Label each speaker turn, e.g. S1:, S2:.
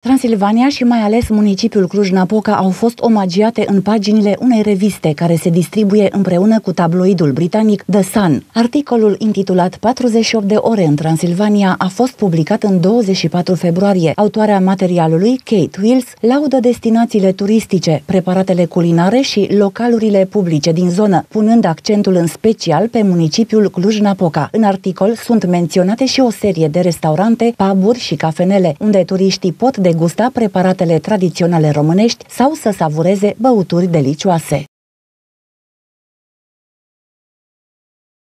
S1: Transilvania și mai ales municipiul Cluj-Napoca au fost omagiate în paginile unei reviste care se distribuie împreună cu tabloidul britanic The Sun. Articolul intitulat 48 de ore în Transilvania a fost publicat în 24 februarie. Autoarea materialului, Kate Wills, laudă destinațiile turistice, preparatele culinare și localurile publice din zonă, punând accentul în special pe municipiul Cluj-Napoca. În articol sunt menționate și o serie de restaurante, puburi și cafenele, unde turiștii pot degusta preparatele tradiționale românești sau să savureze băuturi delicioase.